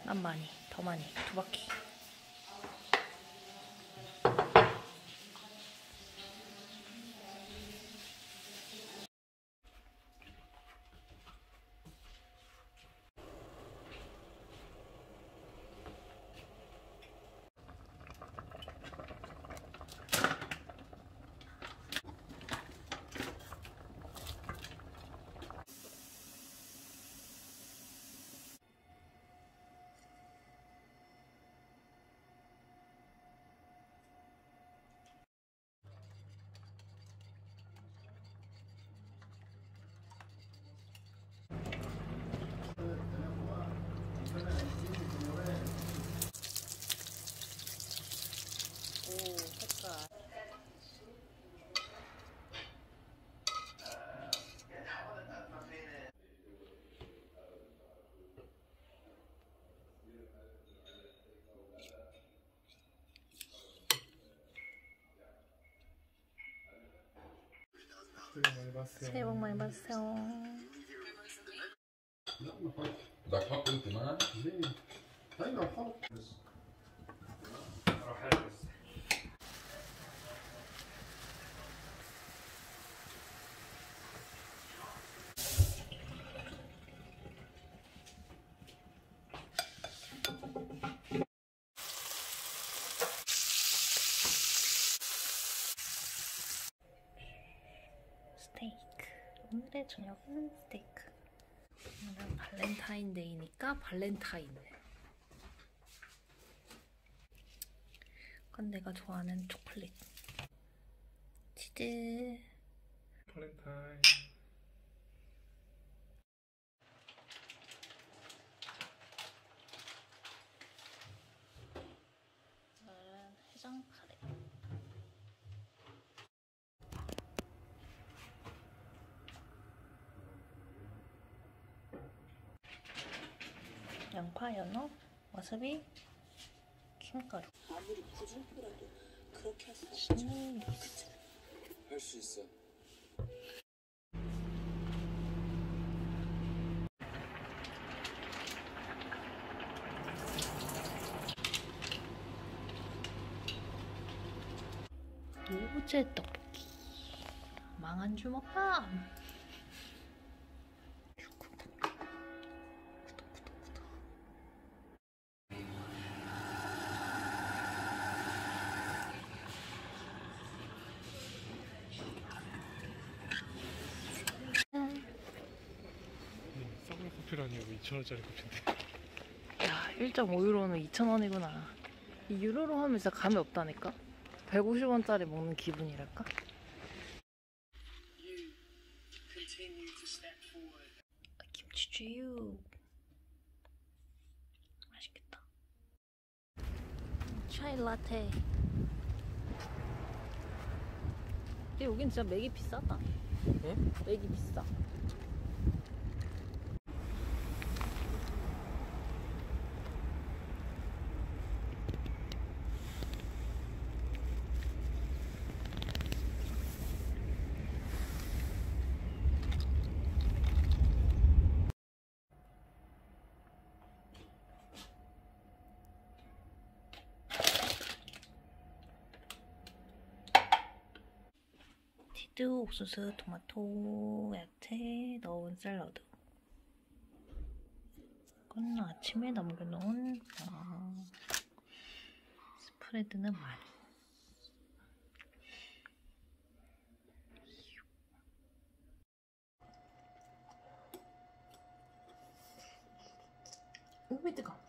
난 많이, 더 많이, 2바퀴. 새해 복 많이 받으세요. بدك تحط انت معنا؟ ليه؟ ايوه حط بس راح البس. 스테이크. 오늘의 저녁은 스테이크. 오늘은 발렌타인데이니까 발렌타인. 그건 내가 좋아하는 초콜릿. 치즈. 발렌타인. 오늘은 해장 카레. 양파, 연어, 와사비, 킹가루. 아무리 부족해라도 그렇게 할 수 없지. 스니리스. 할 수 있어. 로제 떡볶이. 망한 주먹밥. 썩은 커피라니 2,000원짜리 커피인데. 야, 1.5유로는 2,000원이구나. 이 유로로 하면 진짜 감이 없다니까? 150원짜리 먹는 기분이랄까? 김치주유. 맛있겠다. 차이 라테. 근데 여긴 진짜 맥이 비싸다. 응? 맥이 비싸. 치즈, 옥수수, 토마토, 야채 넣은 샐러드. 이건 아침에 남겨놓은 스프레드는 많이. 오이 뜨거.